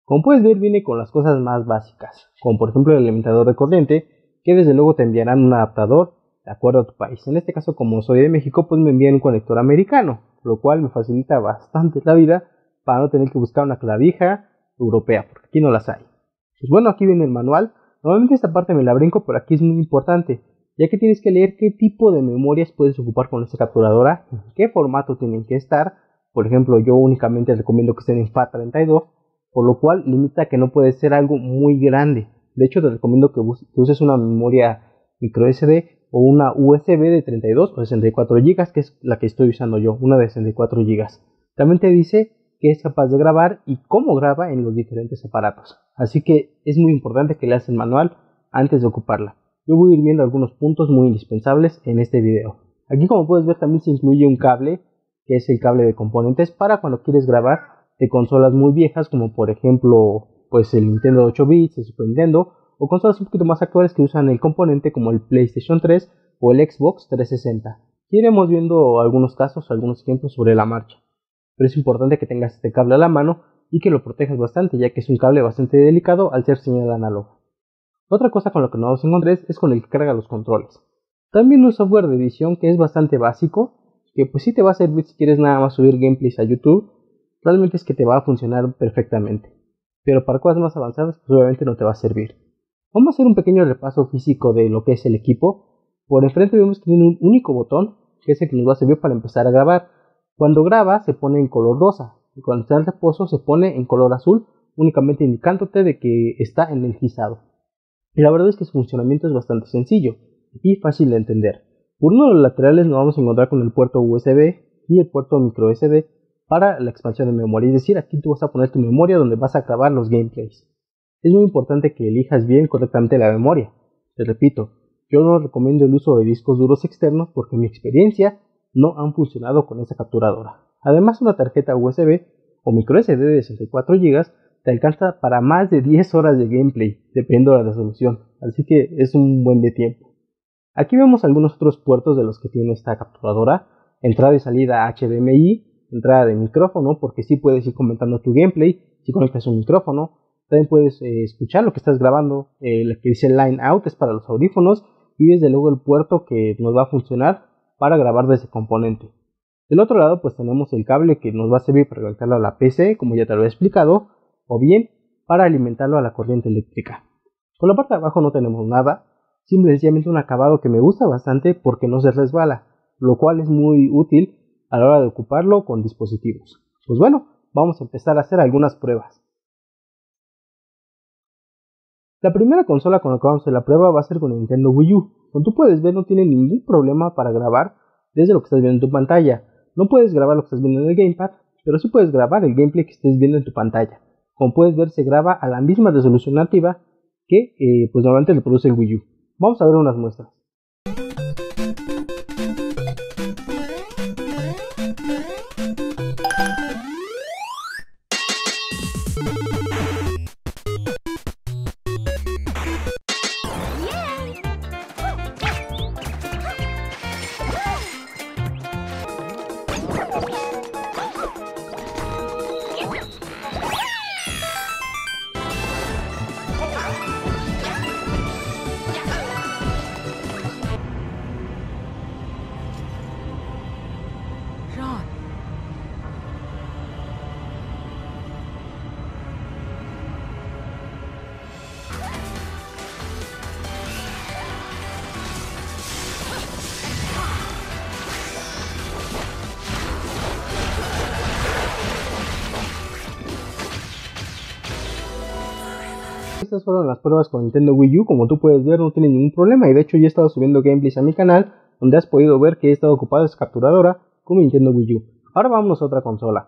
Como puedes ver, viene con las cosas más básicas, como por ejemplo el alimentador de corriente, que desde luego te enviarán un adaptador de acuerdo a tu país. En este caso, como soy de México, pues me envían un conector americano, lo cual me facilita bastante la vida para no tener que buscar una clavija europea, porque aquí no las hay. Pues bueno, aquí viene el manual. Normalmente esta parte me la brinco, pero aquí es muy importante, ya que tienes que leer qué tipo de memorias puedes ocupar con esta capturadora, en qué formato tienen que estar. Por ejemplo, yo únicamente recomiendo que estén en FAT32, por lo cual limita que no puede ser algo muy grande. De hecho, te recomiendo que uses una memoria micro SD o una USB de 32 o 64 GB, que es la que estoy usando yo, una de 64 GB. También te dice que es capaz de grabar y cómo graba en los diferentes aparatos. Así que es muy importante que leas el manual antes de ocuparla. Yo voy a ir viendo algunos puntos muy indispensables en este video. Aquí, como puedes ver, también se incluye un cable, que es el cable de componentes para cuando quieres grabar de consolas muy viejas, como por ejemplo pues el Nintendo 8 bits, el Super Nintendo, o consolas un poquito más actuales que usan el componente como el PlayStation 3 o el Xbox 360. Y iremos viendo algunos casos, algunos ejemplos sobre la marcha. Pero es importante que tengas este cable a la mano y que lo protejas bastante, ya que es un cable bastante delicado al ser señal análoga. Otra cosa con lo que nos vamos a encontrar es con el que carga los controles. También un software de edición que es bastante básico, que pues sí te va a servir si quieres nada más subir gameplays a YouTube. Realmente es que te va a funcionar perfectamente, pero para cosas más avanzadas pues obviamente no te va a servir. Vamos a hacer un pequeño repaso físico de lo que es el equipo. Por enfrente vemos que tiene un único botón, que es el que nos va a servir para empezar a grabar. Cuando graba se pone en color rosa, y cuando está en reposo se pone en color azul, únicamente indicándote de que está energizado. Y la verdad es que su funcionamiento es bastante sencillo y fácil de entender. Por uno de los laterales nos vamos a encontrar con el puerto USB y el puerto micro SD para la expansión de memoria, es decir, aquí tú vas a poner tu memoria donde vas a grabar los gameplays. Es muy importante que elijas bien correctamente la memoria. Te repito, yo no recomiendo el uso de discos duros externos porque en mi experiencia no han funcionado con esa capturadora. Además, una tarjeta USB o micro SD de 64 GB te alcanza para más de 10 horas de gameplay, dependiendo de la resolución, así que es un buen de tiempo. Aquí vemos algunos otros puertos de los que tiene esta capturadora: entrada y salida HDMI, entrada de micrófono, porque sí puedes ir comentando tu gameplay si conectas un micrófono. También puedes escuchar lo que estás grabando, lo que dice Line Out es para los audífonos, y desde luego el puerto que nos va a funcionar para grabar desde componente. Del otro lado pues tenemos el cable que nos va a servir para conectarlo a la PC, como ya te lo he explicado, o bien para alimentarlo a la corriente eléctrica. Con la parte de abajo no tenemos nada, simplemente un acabado que me gusta bastante porque no se resbala, lo cual es muy útil a la hora de ocuparlo con dispositivos. Pues bueno, vamos a empezar a hacer algunas pruebas. La primera consola con la que vamos a hacer la prueba va a ser con el Nintendo Wii U. Como tú puedes ver, no tiene ningún problema para grabar desde lo que estás viendo en tu pantalla. No puedes grabar lo que estás viendo en el gamepad, pero sí puedes grabar el gameplay que estés viendo en tu pantalla. Como puedes ver, se graba a la misma resolución nativa que pues normalmente le produce el Wii U. Vamos a ver unas muestras. Estas fueron las pruebas con Nintendo Wii U. Como tú puedes ver, no tiene ningún problema, y de hecho yo he estado subiendo gameplays a mi canal donde has podido ver que he estado ocupado esa capturadora con mi Nintendo Wii U. Ahora vamos a otra consola.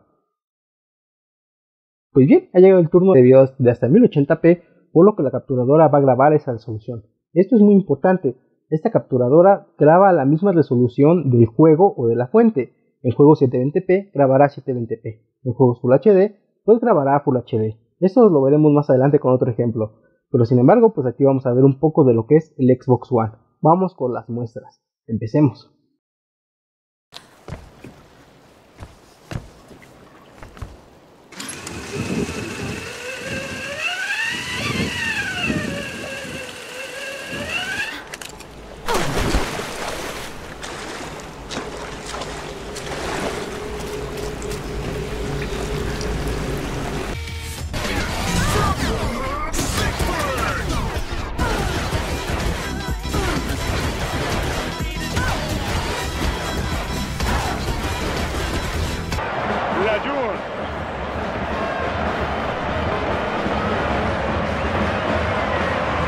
Pues bien, ha llegado el turno de videos de hasta 1080p, por lo que la capturadora va a grabar esa resolución. Esto es muy importante, esta capturadora graba a la misma resolución del juego o de la fuente. El juego 720p grabará 720p, el juego Full HD pues grabará Full HD. Esto lo veremos más adelante con otro ejemplo, pero sin embargo pues aquí vamos a ver un poco de lo que es el Xbox One. Vamos con las muestras, empecemos.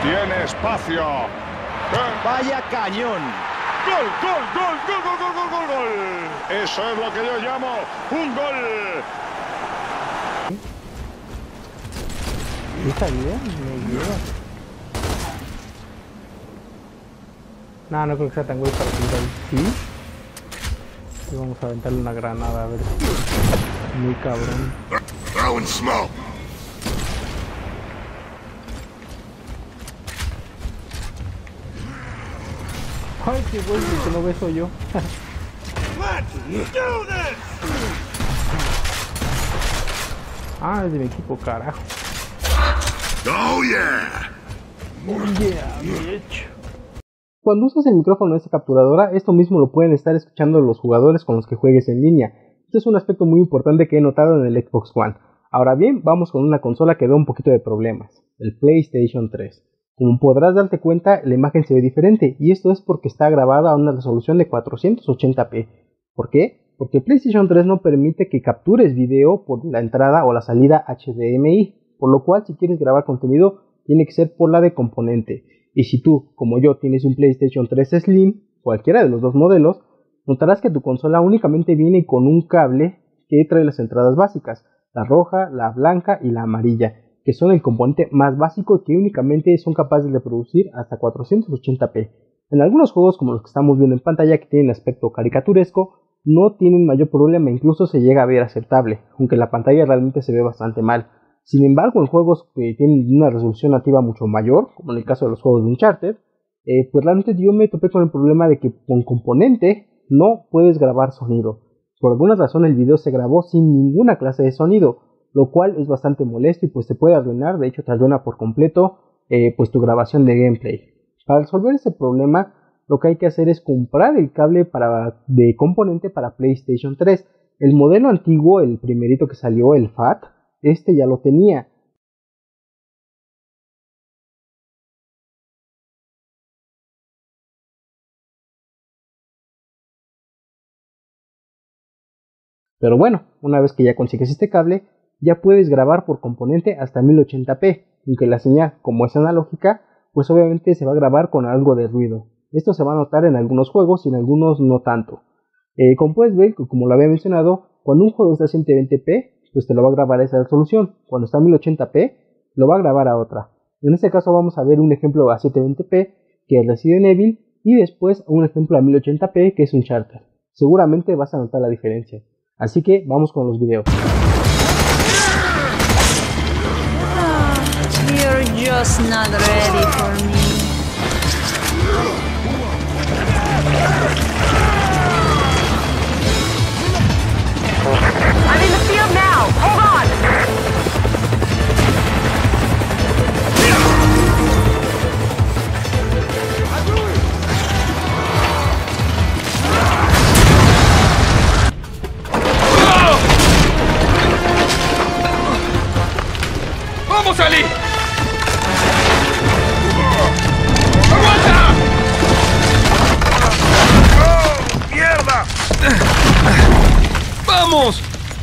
Tiene espacio. Vaya cañón. ¡Gol, gol, gol, gol, gol, gol, gol, gol, gol! Eso es lo que yo llamo un gol. Está bien, me lleva. No creo que sea tan güey para pintar. ¿Sí? Y vamos a aventarle una granada, a ver. Muy cabrón. Throwing smoke. Ay, qué güey, que no beso yo. Es de mi equipo, carajo. Oh yeah. Oh yeah, bitch. Cuando usas el micrófono de esta capturadora, esto mismo lo pueden estar escuchando los jugadores con los que juegues en línea. Este es un aspecto muy importante que he notado en el Xbox One. Ahora bien, vamos con una consola que da un poquito de problemas, el PlayStation 3. Como podrás darte cuenta, la imagen se ve diferente, y esto es porque está grabada a una resolución de 480p. ¿Por qué? Porque PlayStation 3 no permite que captures video por la entrada o la salida HDMI, por lo cual si quieres grabar contenido tiene que ser por la de componente. Y si tú, como yo, tienes un PlayStation 3 Slim, cualquiera de los dos modelos, notarás que tu consola únicamente viene con un cable que trae las entradas básicas, la roja, la blanca y la amarilla, que son el componente más básico que únicamente son capaces de producir hasta 480p. En algunos juegos como los que estamos viendo en pantalla que tienen aspecto caricaturesco, no tienen mayor problema, incluso se llega a ver aceptable, aunque la pantalla realmente se ve bastante mal. Sin embargo, en juegos que tienen una resolución nativa mucho mayor, como en el caso de los juegos de Uncharted, pues realmente yo me topé con el problema de que con componente no puedes grabar sonido. Por alguna razón el video se grabó sin ninguna clase de sonido, lo cual es bastante molesto y pues te puede arruinar, de hecho te arruina por completo pues tu grabación de gameplay. Para resolver ese problema, lo que hay que hacer es comprar el cable de componente para PlayStation 3. El modelo antiguo, el primerito que salió, el FAT, este ya lo tenía. Pero bueno, una vez que ya consigues este cable, ya puedes grabar por componente hasta 1080p, aunque la señal, como es analógica, pues obviamente se va a grabar con algo de ruido. Esto se va a notar en algunos juegos y en algunos no tanto. Como puedes ver, como lo había mencionado, cuando un juego está a 120p, pues te lo va a grabar a esa resolución. Cuando está a 1080p, lo va a grabar a otra. En este caso vamos a ver un ejemplo a 720p, que es Resident Evil, y después un ejemplo a 1080p, que es Uncharted. Seguramente vas a notar la diferencia. Así que vamos con los videos. You're just not ready for me. I'm in the field now. Hold on. ¡Vamos, Ali! ¡Aguanta! ¡Oh, mierda! ¡Vamos!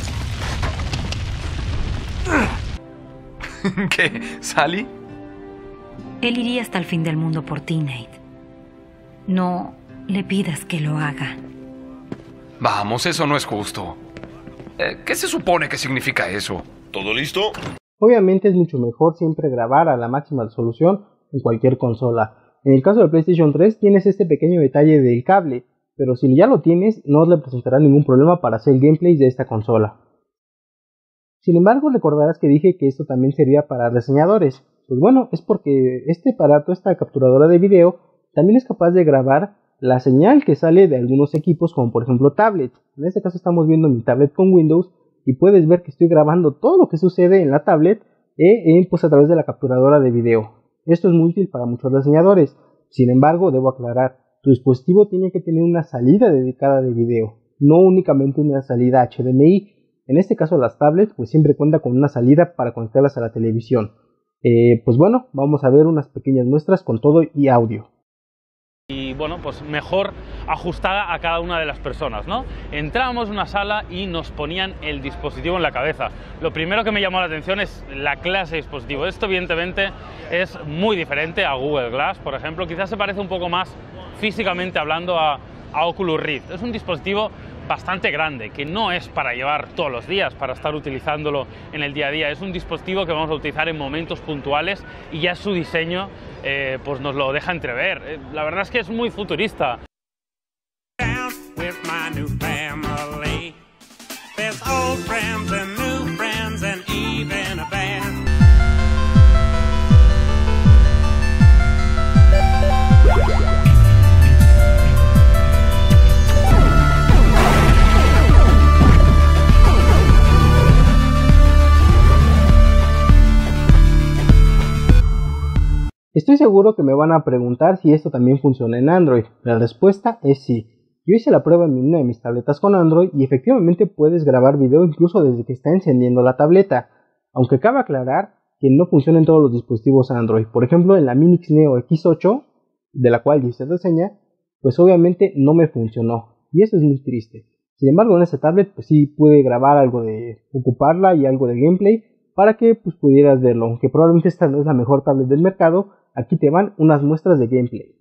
¿Qué? ¿Sally? Él iría hasta el fin del mundo por ti, Nate. No le pidas que lo haga. Vamos, eso no es justo. ¿Qué se supone que significa eso? ¿Todo listo? Obviamente es mucho mejor siempre grabar a la máxima resolución en cualquier consola. En el caso de PlayStation 3 tienes este pequeño detalle del cable, pero si ya lo tienes no le presentará ningún problema para hacer gameplays de esta consola. Sin embargo, recordarás que dije que esto también sería para reseñadores. Pues bueno, es porque este aparato, esta capturadora de video, también es capaz de grabar la señal que sale de algunos equipos, como por ejemplo tablets. En este caso estamos viendo mi tablet con Windows y puedes ver que estoy grabando todo lo que sucede en la tablet pues a través de la capturadora de video. Esto es muy útil para muchos reseñadores. Sin embargo, debo aclarar, tu dispositivo tiene que tener una salida dedicada de video, no únicamente una salida HDMI. En este caso las tablets pues siempre cuentan con una salida para conectarlas a la televisión. Pues bueno, vamos a ver unas pequeñas muestras con todo y audio. y bueno, pues mejor ajustada a cada una de las personas, ¿no? Entrábamos en una sala y nos ponían el dispositivo en la cabeza. Lo primero que me llamó la atención es la clase de dispositivo. Esto evidentemente es muy diferente a Google Glass, por ejemplo. Quizás se parece un poco más físicamente hablando a Oculus Rift. Es un dispositivo bastante grande, que no es para llevar todos los días, para estar utilizándolo en el día a día. Es un dispositivo que vamos a utilizar en momentos puntuales y ya su diseño pues nos lo deja entrever. La verdad es que es muy futurista. Estoy seguro que me van a preguntar si esto también funciona en Android. La respuesta es sí. Yo hice la prueba en una de mis tabletas con Android y efectivamente puedes grabar video incluso desde que está encendiendo la tableta, aunque cabe aclarar que no funciona en todos los dispositivos Android. Por ejemplo, en la Minix Neo X8, de la cual hice reseña, pues obviamente no me funcionó y eso es muy triste. Sin embargo, en esa tablet pues sí pude grabar algo de ocuparla y algo de gameplay para que pues pudieras verlo, aunque probablemente esta no es la mejor tablet del mercado. Aquí te van unas muestras de gameplay.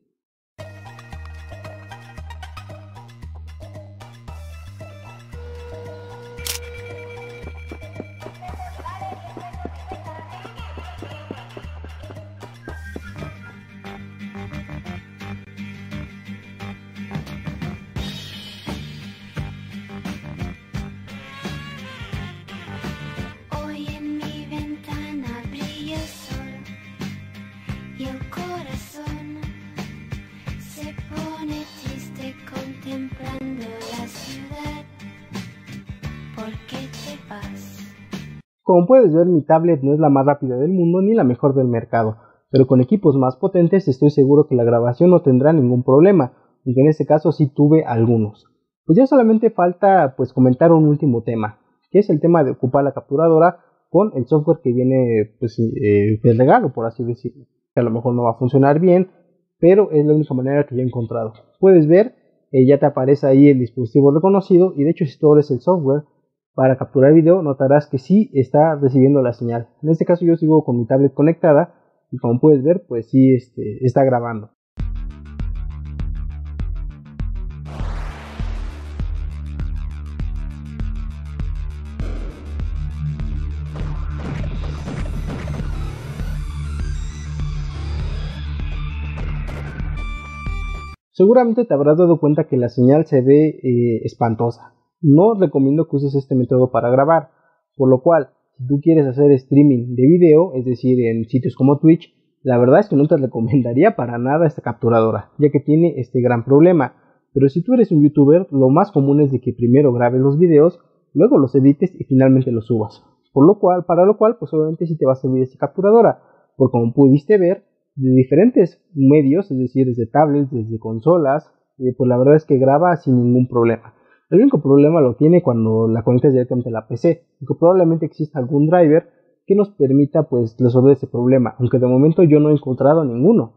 Hoy en mi ventana brilla el sol y el corazón se pone triste contemplando la ciudad. ¿Por qué te vas? Como puedes ver, mi tablet no es la más rápida del mundo ni la mejor del mercado, pero con equipos más potentes estoy seguro que la grabación no tendrá ningún problema, aunque en este caso sí tuve algunos. Pues ya solamente falta pues comentar un último tema, que es el tema de ocupar la capturadora con el software que viene pues de regalo, por así decirlo. Que a lo mejor no va a funcionar bien, pero es la única manera que yo he encontrado. Puedes ver, ya te aparece ahí el dispositivo reconocido y de hecho si tú abres el software para capturar video notarás que sí está recibiendo la señal. En este caso yo sigo con mi tablet conectada y como puedes ver pues sí está grabando. Seguramente te habrás dado cuenta que la señal se ve espantosa. No recomiendo que uses este método para grabar, por lo cual, si tú quieres hacer streaming de video, es decir, en sitios como Twitch, la verdad es que no te recomendaría para nada esta capturadora, ya que tiene este gran problema. Pero si tú eres un youtuber, lo más común es de que primero grabes los videos, luego los edites y finalmente los subas. Para lo cual, pues obviamente sí te va a servir esta capturadora, porque como pudiste ver, de diferentes medios, es decir, desde tablets, desde consolas, pues la verdad es que graba sin ningún problema. El único problema lo tiene cuando la conectas directamente a la PC, porque probablemente exista algún driver que nos permita pues resolver ese problema, aunque de momento yo no he encontrado ninguno.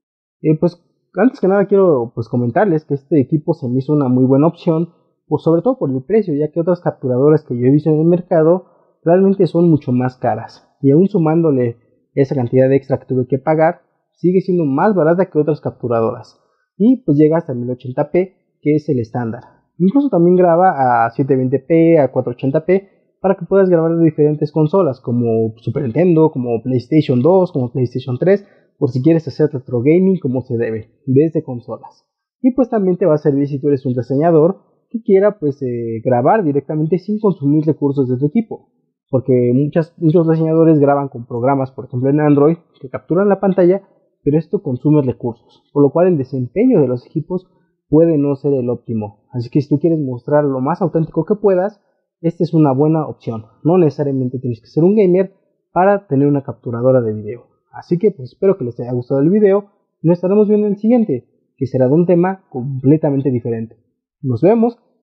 Pues antes que nada quiero pues comentarles que este equipo se me hizo una muy buena opción, pues sobre todo por el precio, ya que otras capturadoras que yo he visto en el mercado realmente son mucho más caras, y aún sumándole esa cantidad de extra que tuve que pagar, sigue siendo más barata que otras capturadoras, y pues llega hasta 1080p, que es el estándar. Incluso también graba a 720p, a 480p, para que puedas grabar de diferentes consolas, como Super Nintendo, como PlayStation 2, como PlayStation 3, por si quieres hacer retro gaming como se debe, desde consolas. Y pues también te va a servir si tú eres un diseñador que quiera pues grabar directamente sin consumir recursos de tu equipo. Porque muchos diseñadores graban con programas, por ejemplo en Android, que capturan la pantalla, pero esto consume recursos, por lo cual el desempeño de los equipos puede no ser el óptimo. Así que si tú quieres mostrar lo más auténtico que puedas, esta es una buena opción. No necesariamente tienes que ser un gamer para tener una capturadora de video. Así que pues espero que les haya gustado el video y nos estaremos viendo en el siguiente, que será de un tema completamente diferente. Nos vemos